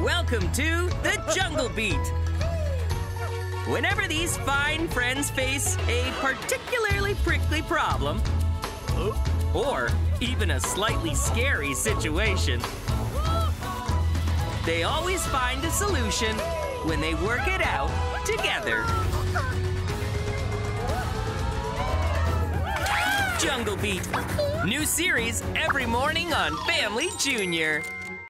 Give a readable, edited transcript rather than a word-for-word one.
Welcome to the Jungle Beat. Whenever these fine friends face a particularly prickly problem, or even a slightly scary situation, they always find a solution when they work it out together. Jungle Beat. New series every morning on Family Junior.